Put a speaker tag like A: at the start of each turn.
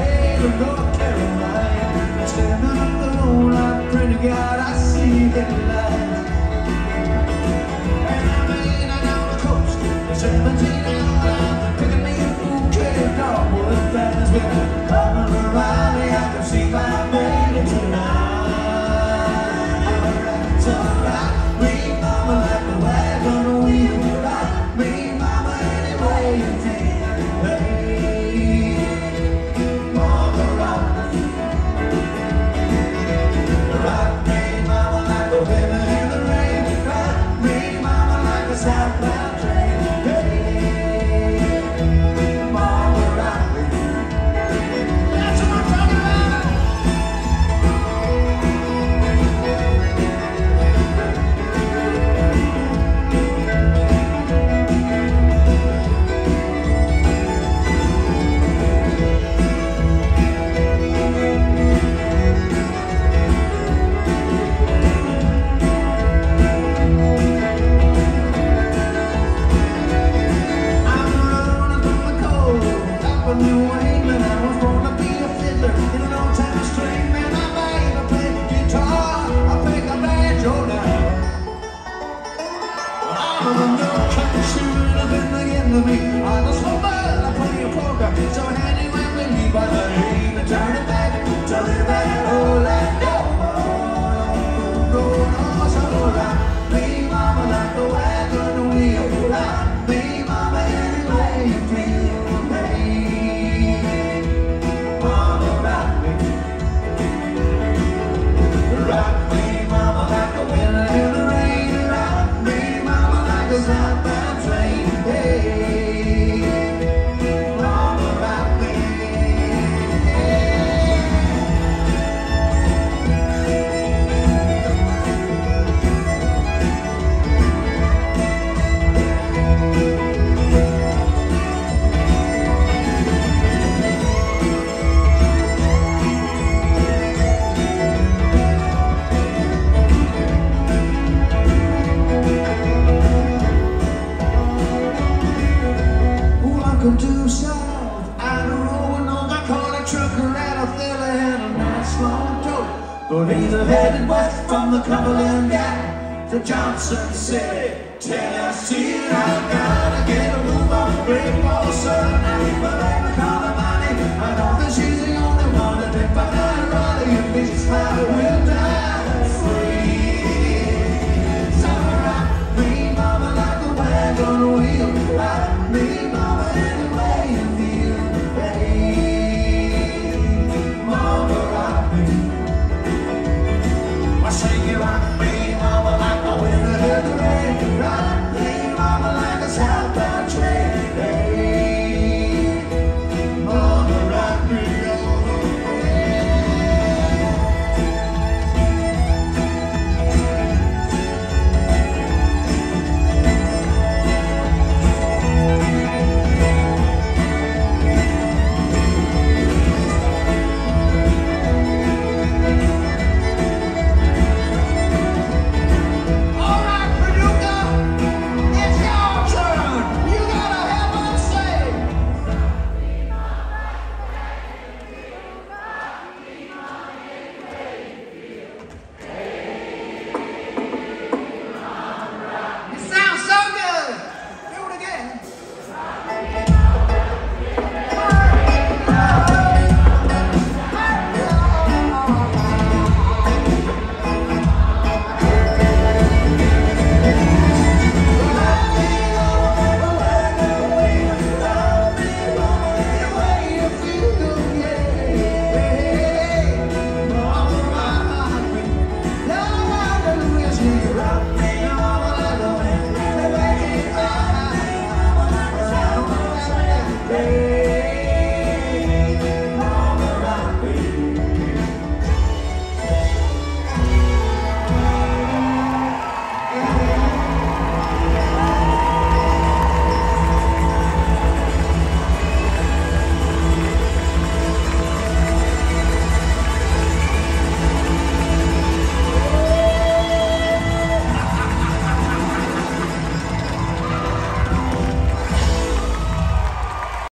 A: state of North Carolina. Standing up the road, I pray to God I see headlights. And I'm laying down the coast, 17 hours, picking me a bouquet of dogwood flowers. When I'm coming around, I can see my baby tonight. It's alright, me mama like the wagon wheel. Right, me mama any way you feel. Hey, mama rock me. Rock me mama like the women in the rain. Rock me mama like a southbound train. Hey, mama rock me. That's what I'm talking about. New England, I was born to be a fiddler in an old time string. Man, I made a play guitar, I pick a banjo now. I'm a no country shooter, nothing to get to me. I just smoke bud, I play a polka, so handy when we leave by the hay. And turn it back, oh, let go. No, so right, me mama like the wagon wheel. Right, me mama any way you feel. Rock me, mama, like a winner in the rain. Rock me, mama, like a southbound train. Hey, mama, rock me. Welcome to South Idaho, and I call a trucker and a fella and a nice long tote. But he's headed west from the Cumberland Gap to Johnson City, Tennessee. I gotta get a move on, break all the sun.